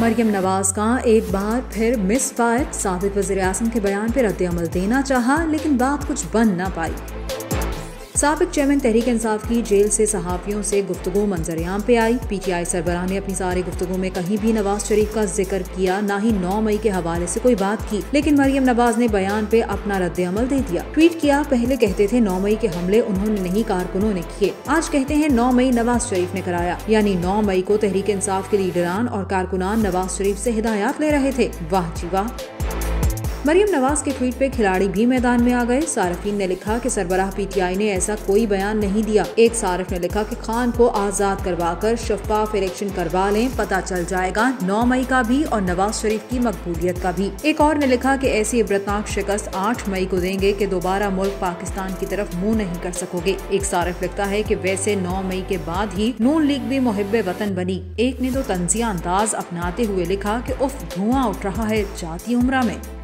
मरियम नवाज का एक बार फिर मिस फायर। साबिक वज़ीर-ए-आज़म के बयान पर रद्द-ए-अमल देना चाहा, लेकिन बात कुछ बन ना पाई। साबिक चेयरमैन तहरीक इंसाफ की जेल से सहाफ़ियों से गुफ्तगू मंजर-ए-आम पे आई। PTI सरबराह ने अपनी सारी गुफ्तगू में कहीं भी नवाज शरीफ का जिक्र किया, ना ही 9 मई के हवाले से कोई बात की। लेकिन मरियम नवाज ने बयान पे अपना रद्द-ए-अमल दे दिया। ट्वीट किया, पहले कहते थे 9 मई के हमले उन्होंने नहीं कारकुनों ने किए, आज कहते हैं 9 मई नवाज शरीफ ने कराया। यानी 9 मई को तहरीक इंसाफ के लीडरान और कारकुनान नवाज शरीफ से हिदायत ले रहे थे। वाह जी वाह। मरियम नवाज के ट्वीट पे खिलाड़ी भी मैदान में आ गए। सारिफीन ने लिखा कि सरबराह PTI ने ऐसा कोई बयान नहीं दिया। एक सारिफ ने लिखा कि खान को आजाद करवाकर शफाफ इलेक्शन करवा लें, पता चल जाएगा 9 मई का भी और नवाज शरीफ की मकबूलियत का भी। एक और ने लिखा कि ऐसी इबरतनाक शिकस्त 8 मई को देंगे कि दोबारा मुल्क पाकिस्तान की तरफ मुंह नहीं कर सकोगे। एक सारिफ लिखता है कि वैसे 9 मई के बाद ही नून लीग भी मुहिब्बे वतन बनी। एक ने तो तंजिया अंदाज अपनाते हुए लिखा कि उफ, धुआं उठ रहा है जाती उम्रा में।